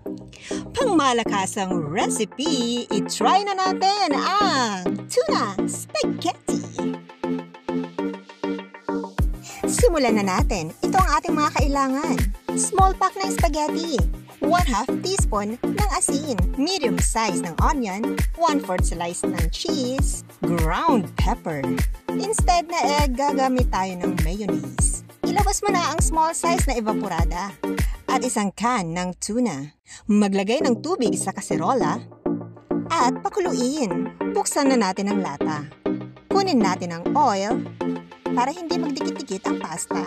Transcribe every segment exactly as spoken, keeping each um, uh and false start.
Pangmalakasang recipe, i-try na natin ang tuna spaghetti. Simulan na natin. Ito ang ating mga kailangan. Small pack ng spaghetti, one half teaspoon ng asin, medium size ng onion, one fourth slice ng cheese, ground pepper. Instead na egg, gagamit tayo ng mayonnaise. Ilabas mo na ang small size na evaporada at isang can ng tuna. Maglagay ng tubig sa kaserola at pakuluin. Buksan na natin ang lata. Kunin natin ang oil para hindi magdikit-dikit ang pasta.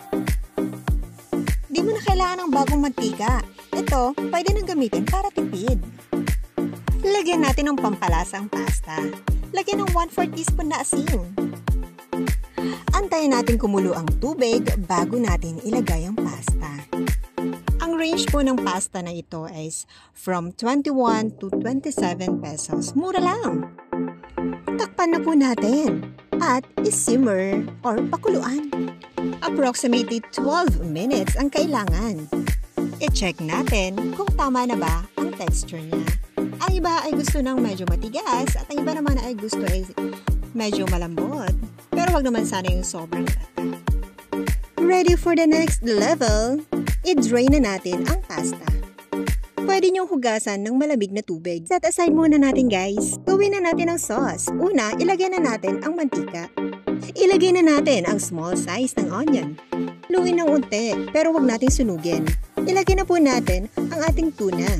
Di mo na kailangan ng bagong mantika. Ito, pwede nang gamitin para tipid. Lagyan natin ng pampalasang pasta. Lagyan ng one fourth teaspoon na asin. Antayin natin kumulo ang tubig bago natin ilagay ang pasta. Ang range po ng pasta na ito is from twenty-one to twenty-seven pesos. Mura lang. Takpan na po natin at isimmer or pakuluan. Approximately twelve minutes ang kailangan. I-check natin kung tama na ba ang texture niya. Ang iba ay gusto ng medyo matigas at ang iba naman ay gusto ay medyo malambot. Pero wag naman sana yung sobrang gata. Ready for the next level? I-drain na natin ang pasta. Pwede niyong hugasan ng malamig na tubig. Set aside muna natin guys. Gawin na natin ang sauce. Una, ilagay na natin ang mantika. Ilagay na natin ang small size ng onion. Luin ng unti, pero wag nating sunugin. Ilagay na po natin ang ating tuna.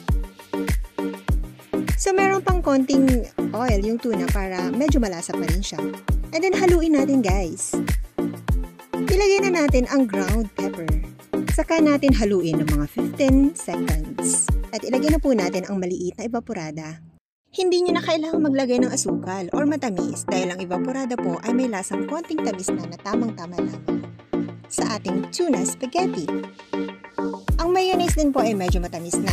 So meron pang konting oil yung tuna para medyo malasa pa rin siya. And then haluin natin guys. Ilagay na natin ang ground pepper. Saka natin haluin ng mga fifteen seconds. At ilagay na po natin ang maliit na evaporada. Hindi nyo na kailangang maglagay ng asukal or matamis dahil ang evaporada po ay may lasang konting tamis na na tamang-tama lamang sa ating tuna spaghetti. Ang mayonnaise din po ay medyo matamis na.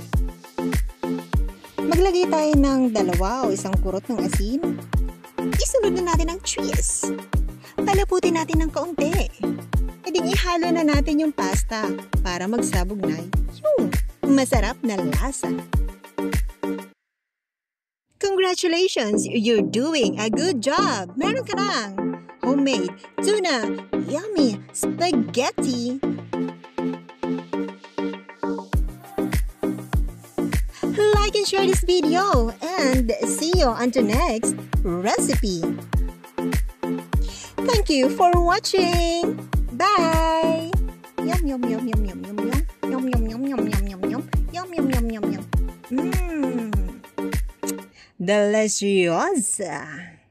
Maglagay tayo ng dalawa o isang kurot ng asin. Isunod na natin ang cheese. Palaputin natin ng kaunti. E di ihalo na natin yung pasta para magsabog na yung masarap na lasa. Congratulations! You're doing a good job! Meron ka ng homemade tuna yummy spaghetti! Like and share this video and see you on the next recipe. Thank you for watching! Bye! Yum yum yum yum yum yum yum yum yum yum yum yum yum yum yum yum yum yum yum. Mmm. Deliciosa!